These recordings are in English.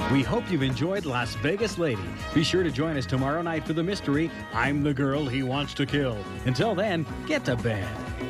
We hope you've enjoyed Las Vegas Lady. Be sure to join us tomorrow night for the mystery, I'm the Girl He Wants to Kill. Until then, get to bed.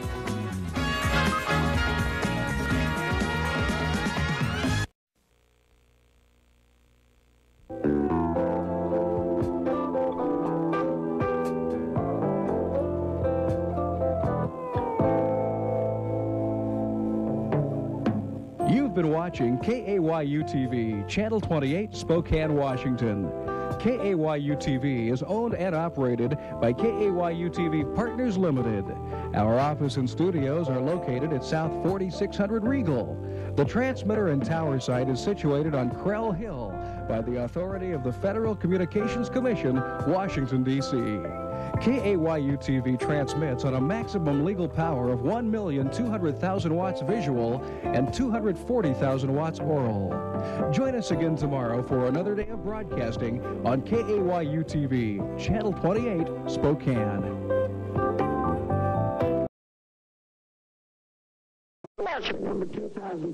You've been watching KAYU-TV, Channel 28, Spokane, Washington. KAYU-TV is owned and operated by KAYU-TV Partners Limited. Our office and studios are located at South 4600 Regal. The transmitter and tower site is situated on Krell Hill by the authority of the Federal Communications Commission, Washington, D.C. KAYU-TV transmits on a maximum legal power of 1,200,000 watts visual and 240,000 watts oral. Join us again tomorrow for another day of broadcasting on KAYU-TV, Channel 28, Spokane. Number 2000.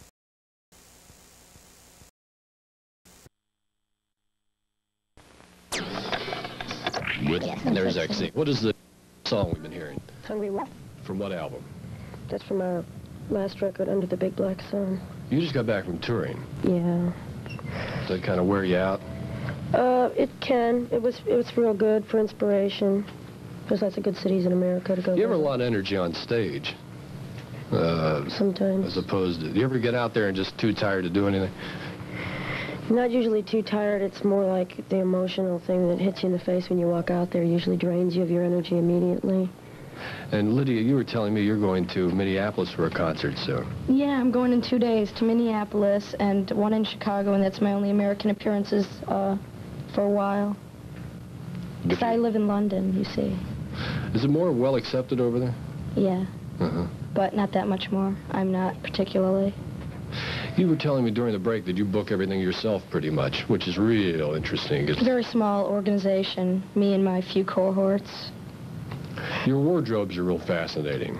There's XC. What is the song we've been hearing? Hungry Wolf. From what album? That's from our last record, Under the Big Black Sun. You just got back from touring. Yeah. Does that kind of wear you out? It can. It was real good for inspiration. There's lots of good cities in America to go You have a visit. lot of energy on stage. Sometimes. As opposed to, do you ever get out there and just too tired to do anything? Not usually too tired. It's more like the emotional thing that hits you in the face when you walk out there usually drains you of your energy immediately. And Lydia, you were telling me you're going to Minneapolis for a concert soon. Yeah, I'm going in 2 days to Minneapolis and one in Chicago, and that's my only American appearances for a while. Because I live in London, you see. Is it more well accepted over there? Yeah. Uh-huh. But not that much more. I'm not particularly. You were telling me during the break that you book everything yourself pretty much, which is real interesting. It's a very small organization, me and my few cohorts. Your wardrobes are real fascinating.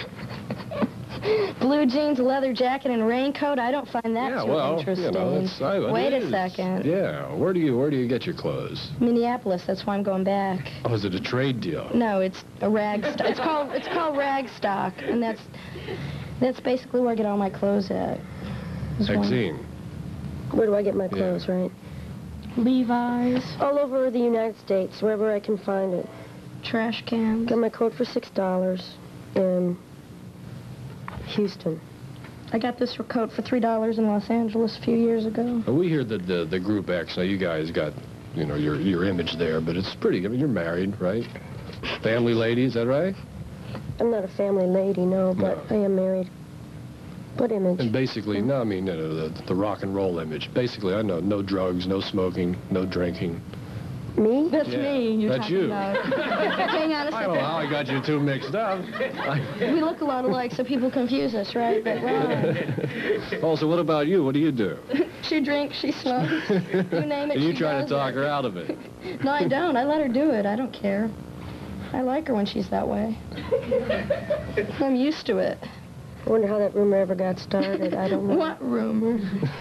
Blue jeans, a leather jacket, and a raincoat, I don't find that too interesting. You know, Wait a second. Yeah, where do you get your clothes? Minneapolis, that's why I'm going back. Oh, is it a trade deal? No, it's a rag stock. It's called rag stock, and that's basically where I get all my clothes at. Exene. Where do I get my clothes, right? Levi's. All over the United States, wherever I can find it. Trash cans. Got my coat for $6 in Houston. I got this coat for $3 in Los Angeles a few years ago. We hear that the Group X, now you guys got, you know, your image there, but it's pretty, I mean, you're married, right? Family lady, is that right? I'm not a family lady, no, but I am married. What image? And basically, no, I mean, you know, the rock and roll image. Basically, I know, no drugs, no smoking, no drinking. Me? That's me. That's you. Hang on a second. I don't know how I got you two mixed up. We look a lot alike, so people confuse us, right? But Also, what about you? What do you do? She drinks, she smokes. You name it, And you she try to does talk it. her out of it. No, I don't. I let her do it. I don't care. I like her when she's that way. I'm used to it. I wonder how that rumor ever got started. I don't know. What rumor?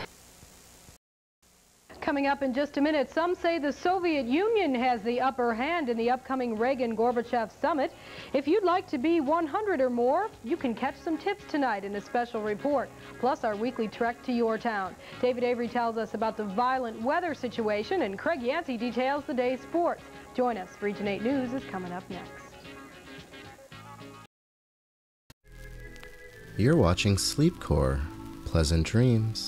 Coming up in just a minute, some say the Soviet Union has the upper hand in the upcoming Reagan-Gorbachev summit. If you'd like to be 100 or more, you can catch some tips tonight in a special report, plus our weekly trek to your town. David Avery tells us about the violent weather situation, and Craig Yancey details the day's sports. Join us. Region 8 News is coming up next. You're watching Sleepcore. Pleasant dreams.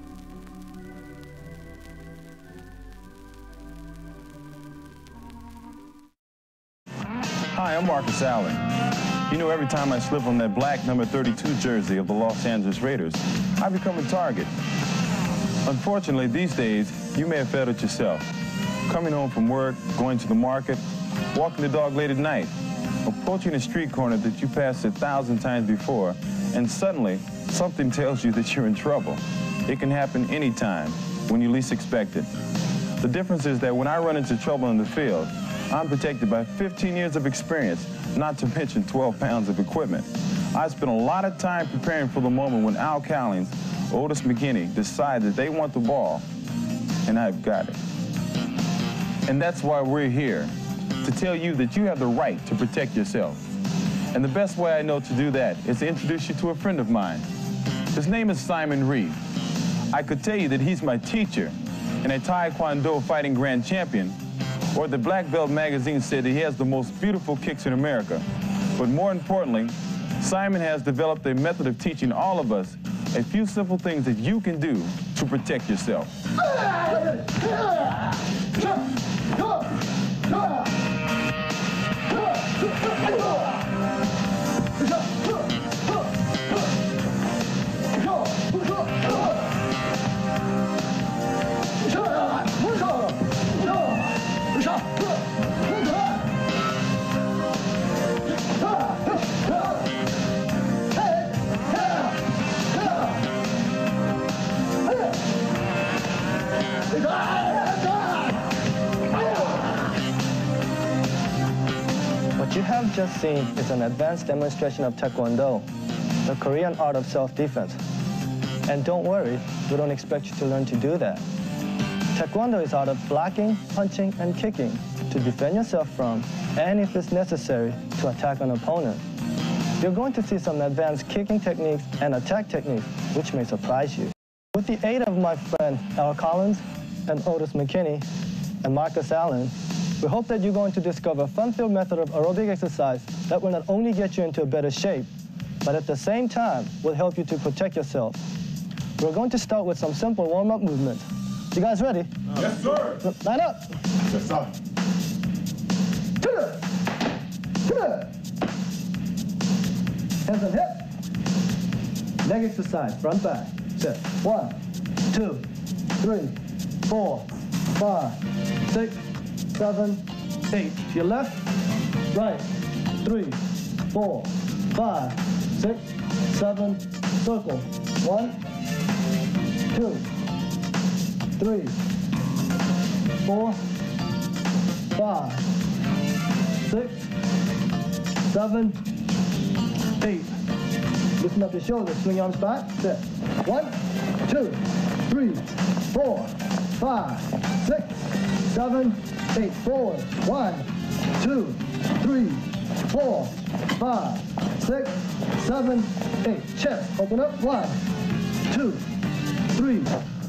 Hi, I'm Marcus Allen. You know, every time I slip on that black number 32 jersey of the Los Angeles Raiders, I become a target. Unfortunately, these days, you may have felt it yourself. Coming home from work, going to the market, walking the dog late at night, approaching a street corner that you passed 1,000 times before, and suddenly, something tells you that you're in trouble. It can happen anytime, when you least expect it. The difference is that when I run into trouble in the field, I'm protected by 15 years of experience, not to mention 12 pounds of equipment. I spent a lot of time preparing for the moment when Al Cowlings, Otis McKinney decide that they want the ball. and I've got it. And that's why we're here, to tell you that you have the right to protect yourself. And the best way I know to do that is to introduce you to a friend of mine. His name is Simon Reed. I could tell you that he's my teacher and a Taekwondo fighting grand champion, or the Black Belt magazine said that he has the most beautiful kicks in America. But more importantly, Simon has developed a method of teaching all of us a few simple things that you can do to protect yourself. What you have just seen is an advanced demonstration of Taekwondo, the Korean art of self-defense. And don't worry, we don't expect you to learn to do that. Taekwondo is art of blocking, punching, and kicking to defend yourself from, and if it's necessary, to attack an opponent. You're going to see some advanced kicking techniques and attack techniques, which may surprise you. With the aid of my friend Al Collins and Otis McKinney and Marcus Allen, we hope that you're going to discover a fun-filled method of aerobic exercise that will not only get you into a better shape, but at the same time will help you to protect yourself. We're going to start with some simple warm-up movements. You guys ready? Yes, sir. Line up. Yes, sir. Hands on hip. Leg exercise, front, back. Sit. 1, 2, 3, 4, 5, 6, 7, 8. To your left, right. 3, 4, 5, 6, 7. Circle. 1, 2, 3, 4, 5, 6, 7, 8. Loosen up your shoulders, swing your arms back. Sit. 1, 2, 3, 4, 5, 6, 7, 8. Forward. 1, 2, 3, 4, 5, 6, 7, 8. Chest. Open up. 1, 2, 3.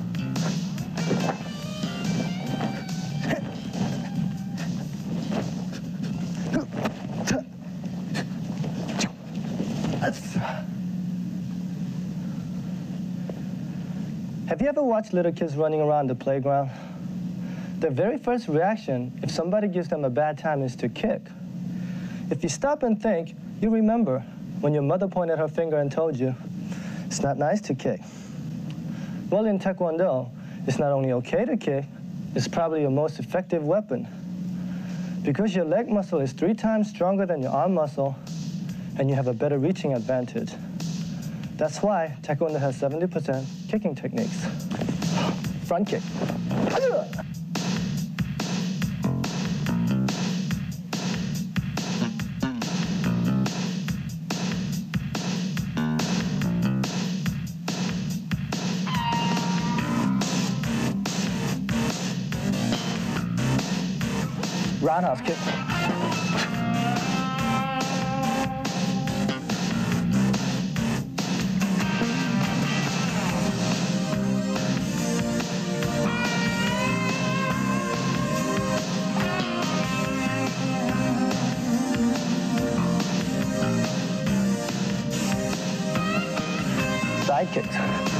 Have you ever watched little kids running around the playground? Their very first reaction, if somebody gives them a bad time, is to kick. If you stop and think, you remember when your mother pointed her finger and told you, it's not nice to kick. Well, in Taekwondo, it's not only okay to kick, it's probably your most effective weapon. Because your leg muscle is 3 times stronger than your arm muscle, and you have a better reaching advantage. That's why Taekwondo has 70% kicking techniques. Front kick. Roundhouse kick. Side kicks.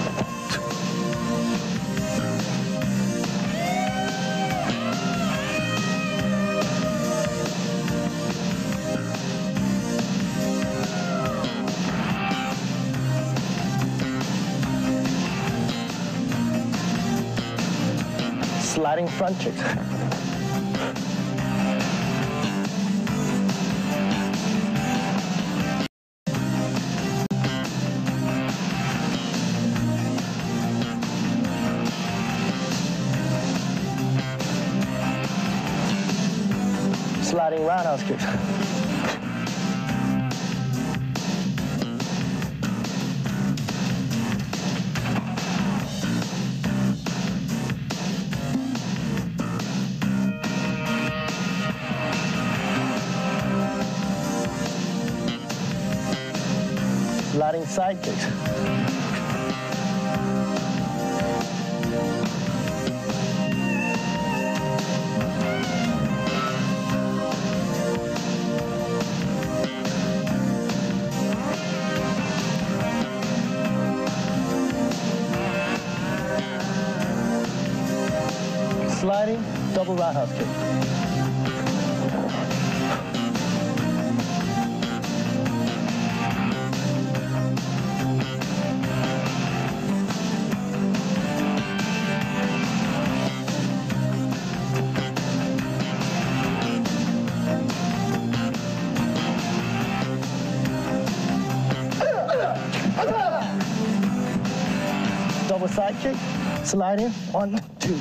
Sliding front kicks. Sliding roundhouse kicks. sliding side kicks. Sliding double roundhouse kick. Double side kick, sliding, 1, 2.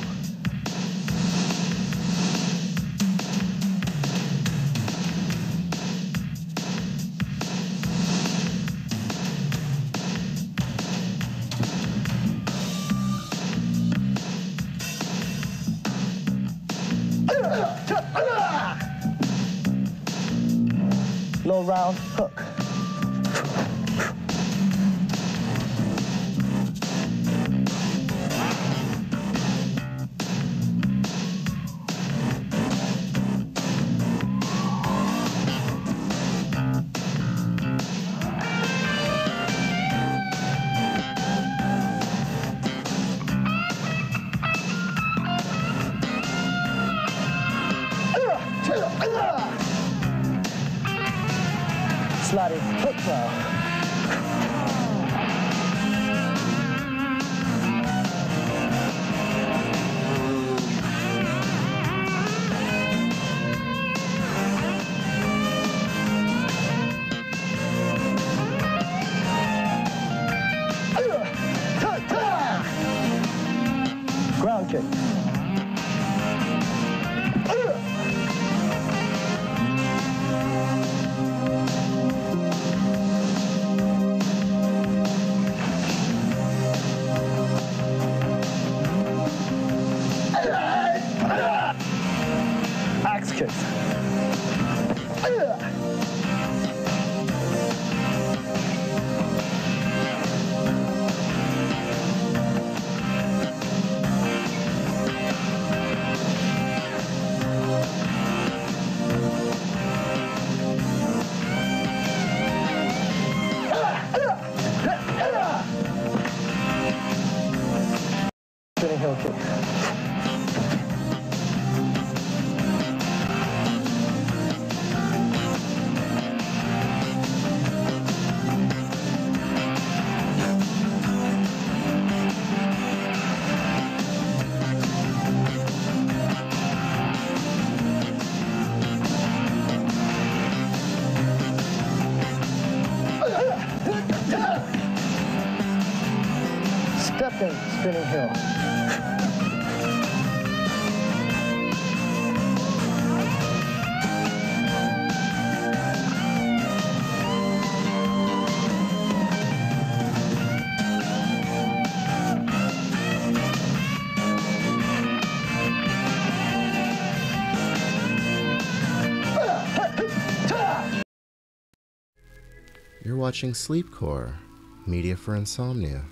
Low round hook. Sliding hook now. Ground kick. Axe kicks. Spinning heel kick. Stepping, spinning heel. You're watching Sleepcore, media for insomnia.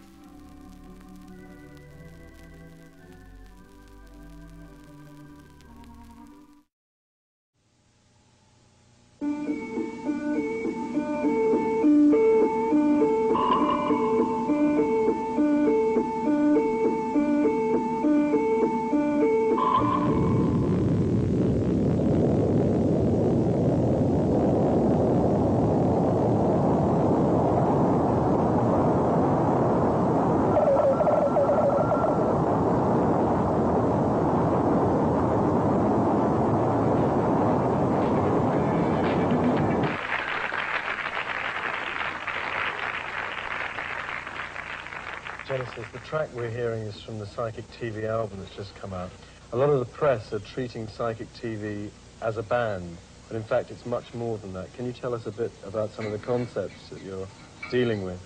Genesis, the track we're hearing is from the Psychic TV album that's just come out. A lot of the press are treating Psychic TV as a band, but in fact it's much more than that. Can you tell us a bit about some of the concepts that you're dealing with?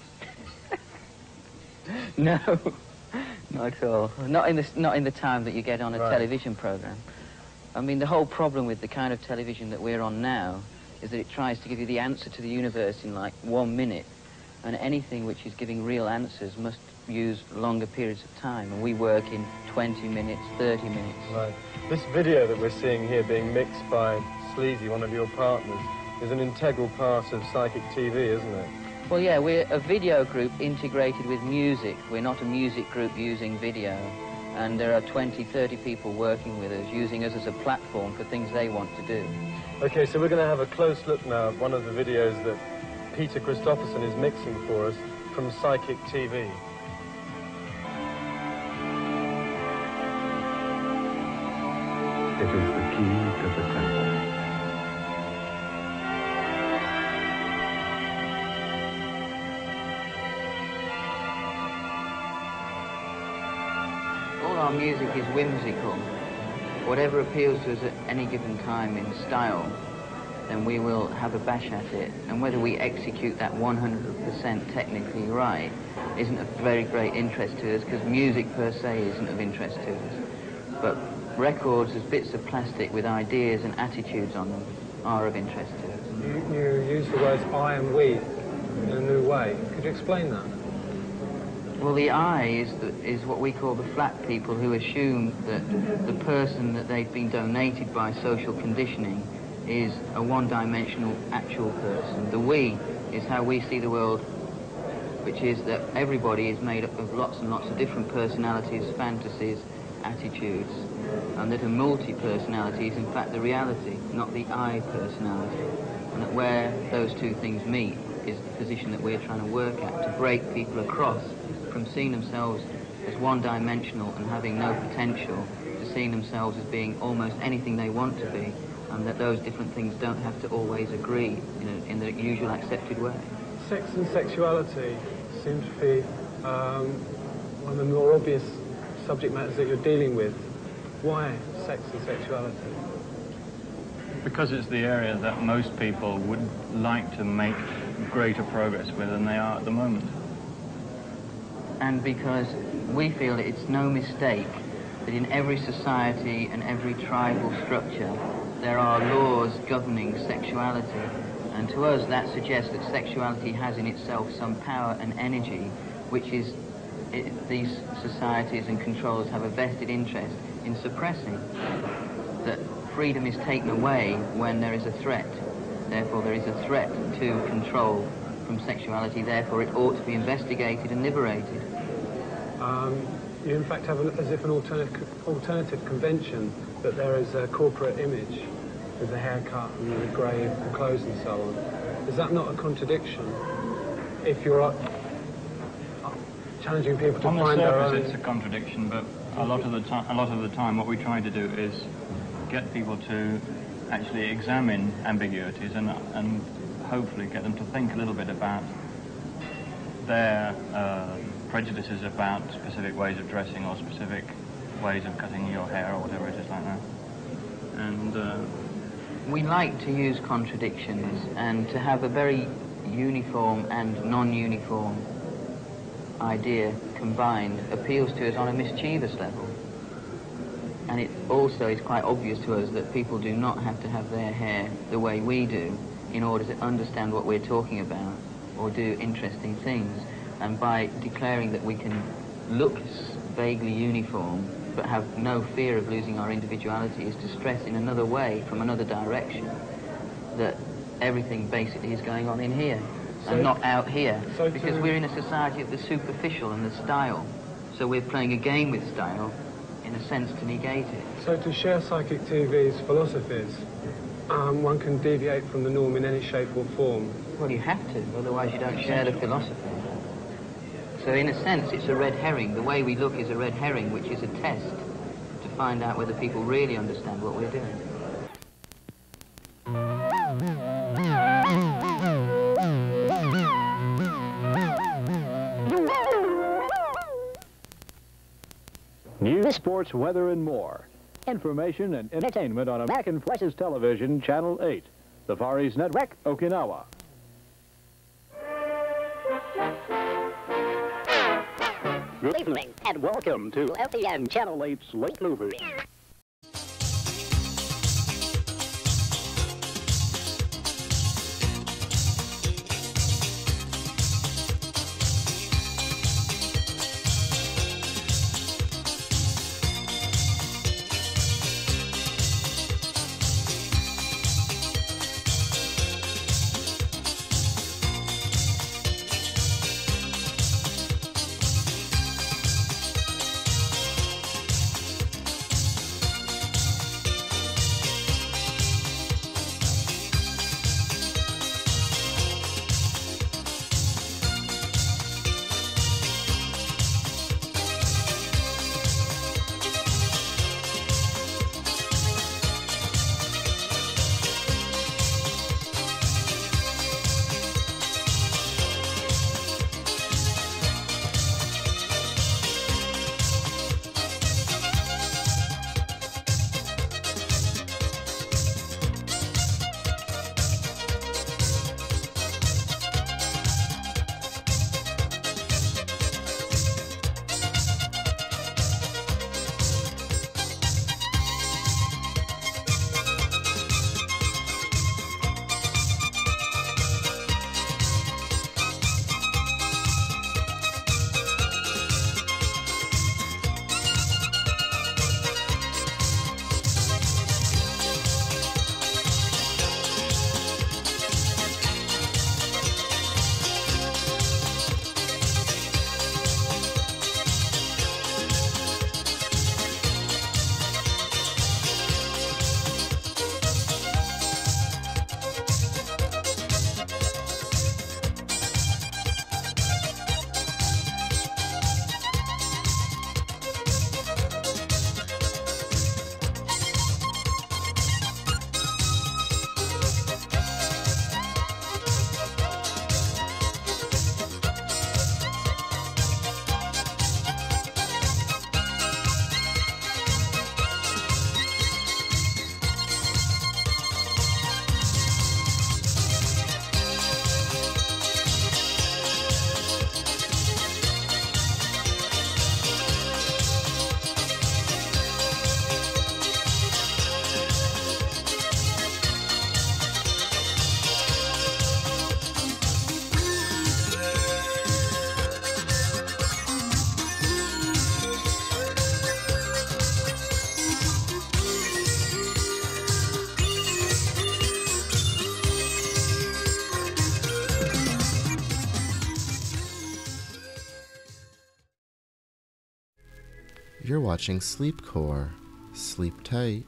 No, not at all. Not in the time that you get on a television program. I mean, the whole problem with the kind of television that we're on now is that it tries to give you the answer to the universe in like 1 minute. And anything which is giving real answers must use longer periods of time, and we work in 20 minutes, 30 minutes. Right. This video that we're seeing here being mixed by Sleazy, one of your partners, is an integral part of Psychic TV, isn't it? Well, yeah, we're a video group integrated with music. We're not a music group using video. And there are 20, 30 people working with us, using us as a platform for things they want to do. Okay, so we're going to have a close look now at one of the videos that Peter Christopherson is mixing for us from Psychic TV. It is the key to the temple. All our music is whimsical. Whatever appeals to us at any given time in style, then we will have a bash at it. And whether we execute that 100% technically right isn't of very great interest to us, because music per se isn't of interest to us. But records as bits of plastic with ideas and attitudes on them are of interest to us. You use the words I and we in a new way. Could you explain that? Well, the I is what we call the flat people, who assume that the person that they've been donated by social conditioning is a one-dimensional actual person. The we is how we see the world, which is that everybody is made up of lots and lots of different personalities, fantasies, attitudes, and that a multi-personality is in fact the reality, not the I personality. And that where those two things meet is the position that we're trying to work at, to break people across from seeing themselves as one-dimensional and having no potential to seeing themselves as being almost anything they want to be, and that those different things don't have to always agree in the usual accepted way. Sex and sexuality seem to be one of the more obvious subject matters that you're dealing with. Why sex and sexuality? Because it's the area that most people would like to make greater progress with than they are at the moment. And because we feel that it's no mistake that in every society and every tribal structure there are laws governing sexuality, and to us that suggests that sexuality has in itself some power and energy which is these societies and controllers have a vested interest in suppressing. That freedom is taken away when there is a threat. Therefore there is a threat to control from sexuality, therefore it ought to be investigated and liberated. You in fact have as if an alternative convention that there is a corporate image with the haircut and the grey clothes and so on. Is that not a contradiction if you're challenging people to find their own? On the surface, it's a contradiction, but a lot of the time, what we try to do is get people to actually examine ambiguities and hopefully get them to think a little bit about their prejudices about specific ways of dressing or specific ways of cutting your hair or whatever it is like that. And we like to use contradictions, and to have a very uniform and non-uniform idea combined appeals to us on a mischievous level. And it also is quite obvious to us that people do not have to have their hair the way we do in order to understand what we're talking about or do interesting things. And by declaring that we can look vaguely uniform but have no fear of losing our individuality is to stress in another way, from another direction, that everything basically is going on in here and not out here. Because we're in a society of the superficial and the style. So we're playing a game with style, in a sense, to negate it. So to share Psychic TV's philosophies, one can deviate from the norm in any shape or form? Well, you have to, otherwise you don't share the philosophy. So in a sense, it's a red herring. The way we look is a red herring, which is a test to find out whether people really understand what we're doing. News, sports, weather, and more. Information and entertainment on American Forces Television, Channel 8. The Far East Network, Okinawa. Good evening, and welcome to FEN Channel 8's Late Movie. You're watching SleepCore. Sleep tight.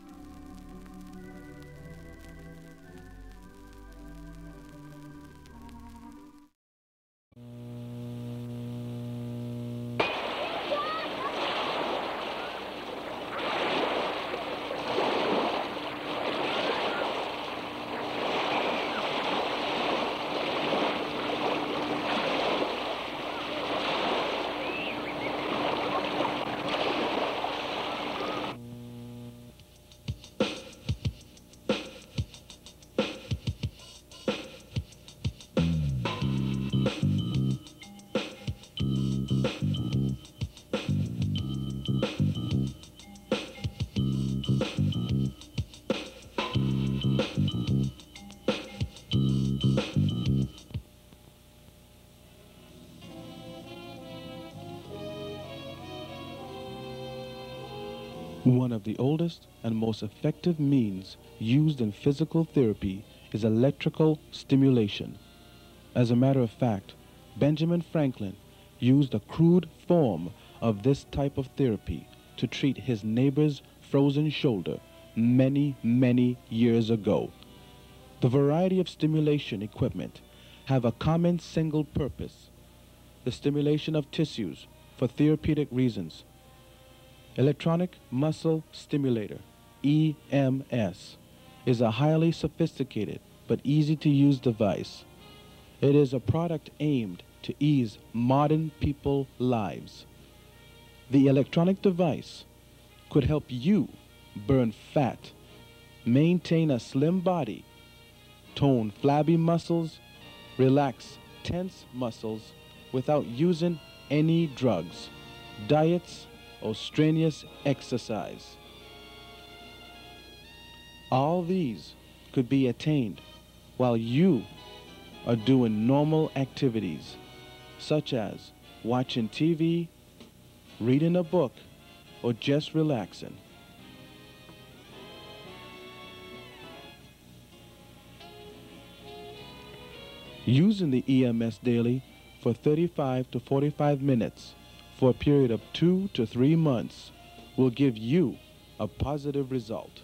One of the oldest and most effective means used in physical therapy is electrical stimulation. As a matter of fact, Benjamin Franklin used a crude form of this type of therapy to treat his neighbor's frozen shoulder many, many years ago. The variety of stimulation equipment have a common single purpose: the stimulation of tissues for therapeutic reasons. Electronic Muscle Stimulator, EMS, is a highly sophisticated but easy-to-use device. It is a product aimed to ease modern people's lives. The electronic device could help you burn fat, maintain a slim body, tone flabby muscles, relax tense muscles without using any drugs, diets, or strenuous exercise. All these could be attained while you are doing normal activities, such as watching TV, reading a book, or just relaxing. Using the EMS daily for 35 to 45 minutes for a period of 2 to 3 months will give you a positive result.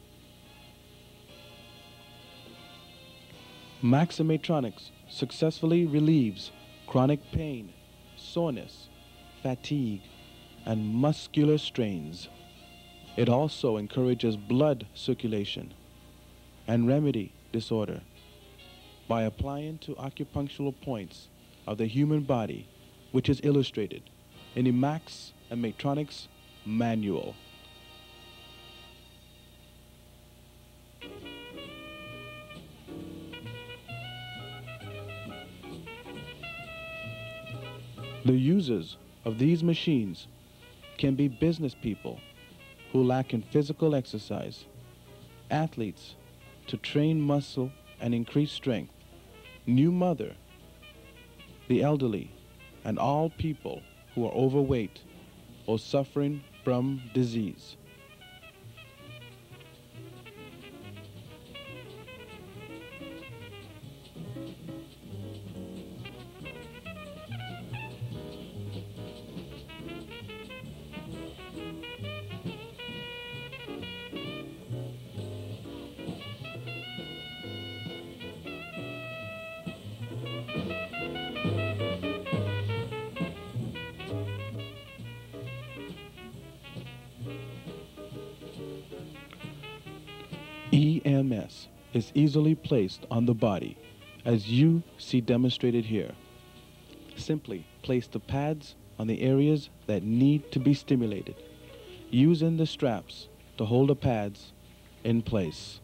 Maximatronics successfully relieves chronic pain, soreness, fatigue, and muscular strains. It also encourages blood circulation and remedy disorder by applying to acupunctural points of the human body, which is illustrated in the Max and Matronics manual. The users of these machines can be business people who lack in physical exercise, athletes to train muscle and increase strength, new mother, the elderly, and all people who are overweight or suffering from disease. EMS is easily placed on the body, as you see demonstrated here. Simply place the pads on the areas that need to be stimulated, using the straps to hold the pads in place.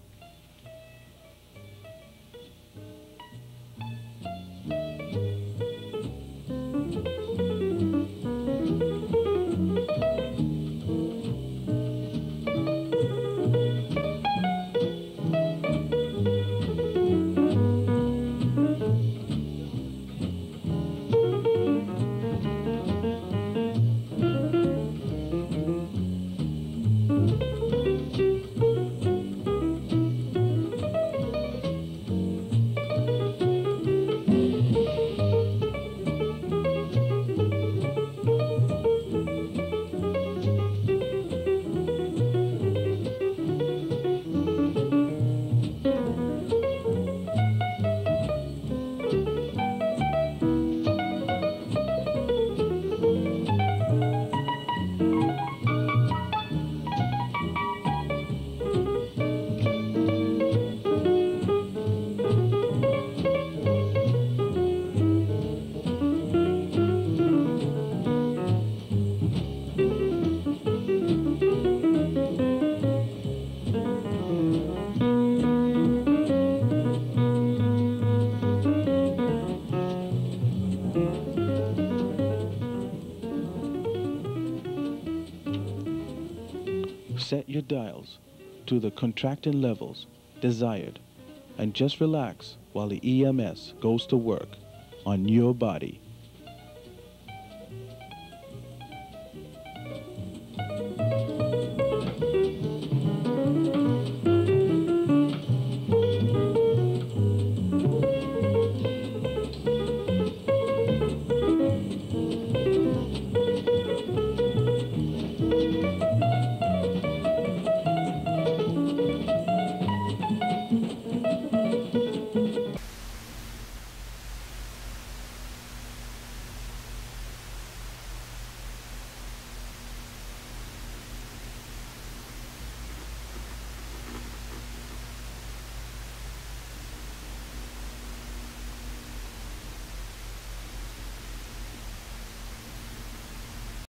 Set your dials to the contracting levels desired and just relax while the EMS goes to work on your body.